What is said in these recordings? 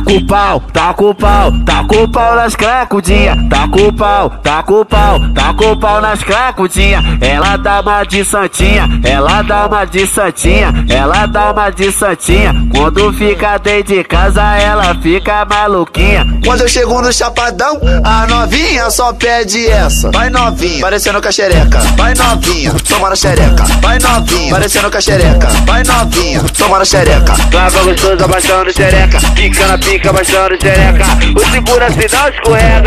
com o pau, tá com o pau, tá com o pau nas cracudinha. Tá com o pau, tá com o pau, tá com o pau nas cracudinha. Ela dá uma de santinha, ela dá uma de santinha, ela dá uma de santinha. Quando fica dentro de casa ela fica maluquinha. Quando eu chego no chapadão, a novinha só pede essa. Vai novinha, parecendo com a xereca. Vai novinha, toma na xereca. Vai novinha, parecendo com a xereca. Vai novinha, toma na xereca. Lava gostoso abaixando xereca, fica na pica abaixando xereca. O segura se não escorrega.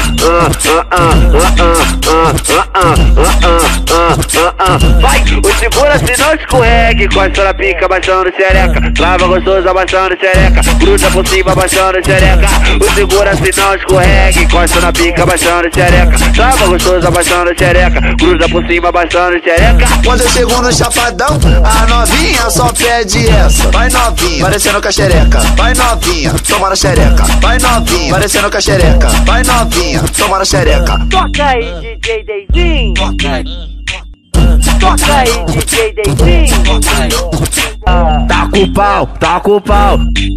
Vai, o segura se não escorrega. Encosta na pica abaixando xereca. Lava gostoso abaixando xereca, gruda por cima abaixando xereca. O segura se não escorrega. Encosta na pica abaixando xereca. Lava gostoso abaixando xereca, gruda por cima abaixando xereca. Quando eu chego no chapadão, a novinha só pede essa. Vai novinha, parecendo com a xereca. Vai novinha, toma na xereca. Vai novinha, parecendo com a xereca. Vai novinha, toma na xereca. Toca aí, DJ Deizinho. Toca aí, DJ Deizinho. Tá com o pau, tá com o pau.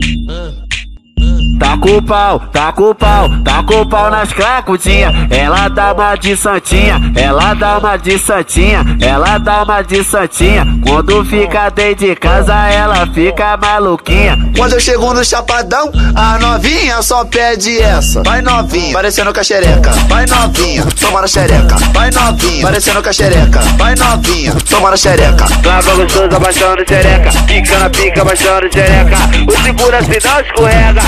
Tá com o pau, tá com o pau, tá com o pau nas cracudinha. Ela dá uma de santinha, ela dá uma de santinha, ela dá uma de santinha. Quando fica dentro de casa ela fica maluquinha. Quando eu chego no chapadão, a novinha só pede essa. Vai novinha, parecendo com a xereca. Vai novinha, toma na xereca. Vai novinha, parecendo com a xereca. Vai novinha, toma na xereca. Lava gostoso abaixando xereca, fica na pica abaixando xereca. O segura se não escorrega.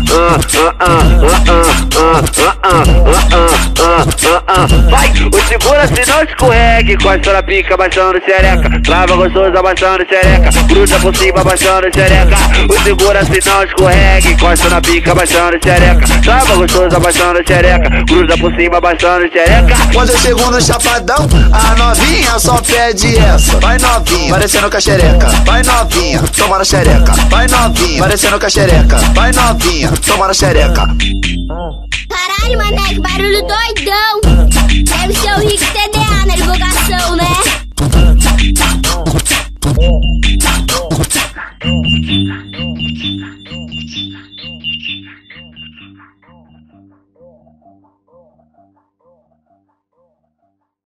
Vai, o segura se não escorrega. Encosta na pica abaixando xereca. Lava gostoso abaixando xereca, gruda por cima abaixando xereca. O segura se não escorrega. Encosta na pica abaixando xereca. Lava gostoso abaixando xereca, gruda por cima abaixando xereca. Quando eu chego no chapadão, a novinha só pede essa. Vai novinha, parecendo com a xereca. Vai novinha, toma na xereca. Vai novinha, parecendo com a xereca. Vai novinha, toma na xereca. Caralho, mané, que barulho doidão. Deve ser o Rick TDA na divulgação, né?